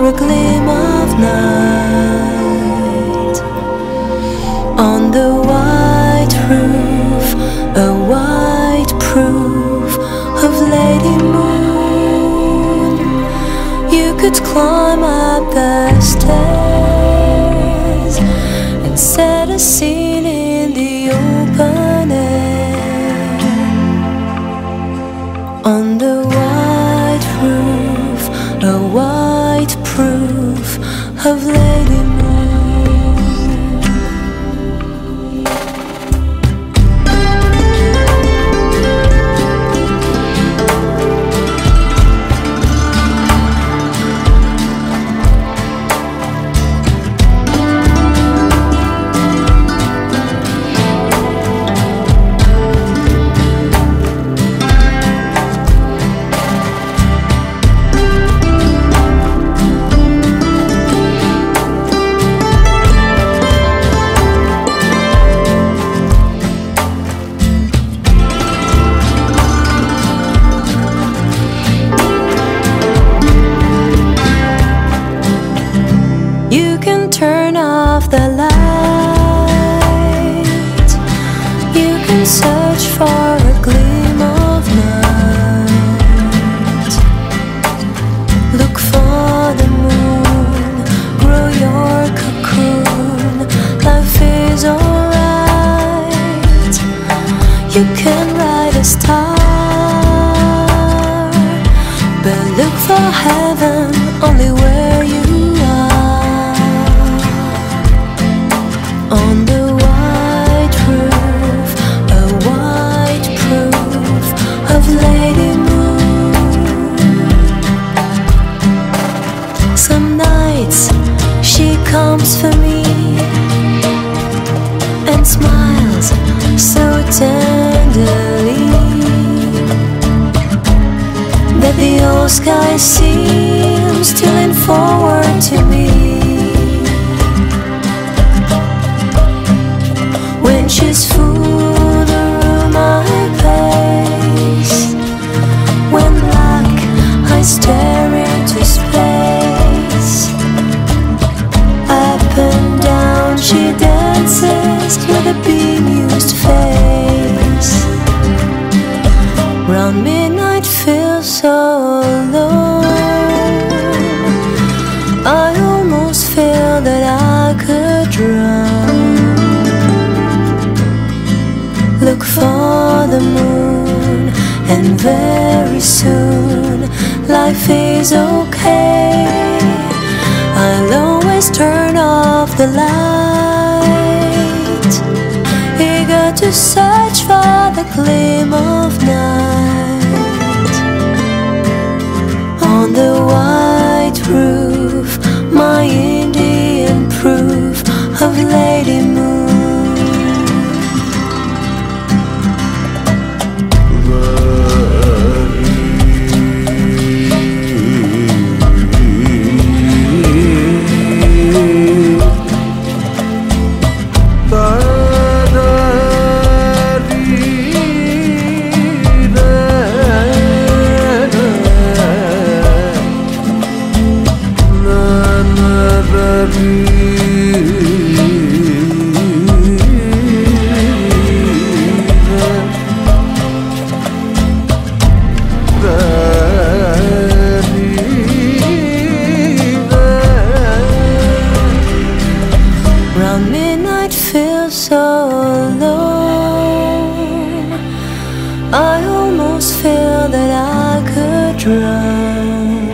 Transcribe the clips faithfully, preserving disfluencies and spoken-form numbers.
a gleam of night. On the white roof, a white proof of Lady Moon. You could climb up the stairs and set a scene in the open air. On the white roof, a white proof of Lady Moon. You can turn off the light. You can search for a gleam of night. Look for the moon, grow your cocoon. Life is alright. You can ride a star, but look for heaven only where you on the white roof, a white proof of Lady Moon. Some nights she comes for me and smiles so tenderly that the old sky seems to lean forward to me. When she's full, the room I pace. When black, I stare into space. Up and down, she dances with a bemused face. Round midnight feels so alone. I almost feel that I could drown. Look for the moon, and very soon life is okay. I'll always turn off the light, eager to search for the gleam of night. On the white roof, my Indian proof of Lady Moon. Round midnight feels so alone. I almost feel that I could drown.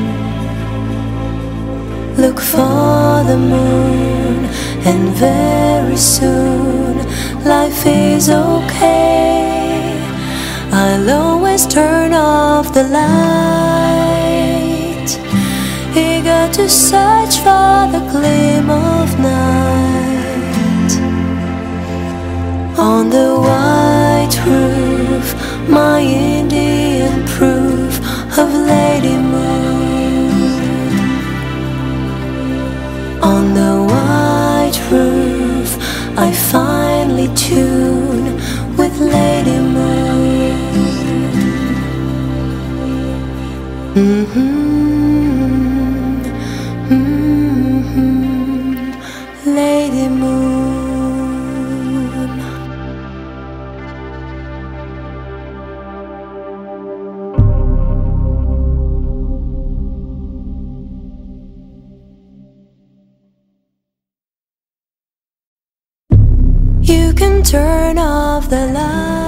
Look for the moon, and very soon life is okay. I'll always turn off the light, eager to search for the gleam of night. On the white roof, my Indian proof of Lady Moon. On the white roof, I finally tune with Lady Moon. Mm-hmm. You can turn off the light.